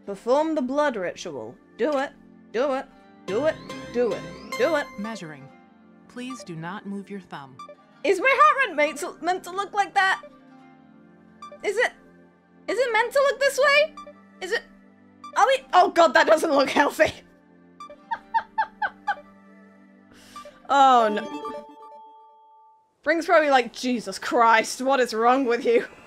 Perform the blood ritual. Do it. Do it. Do it. Do it. Do it. Measuring. Please do not move your thumb. Is my heart rate meant to look like that? Is it meant to look this way? Is it? Are we? Oh god, that doesn't look healthy. Oh no. Bring's probably like, Jesus Christ, what is wrong with you?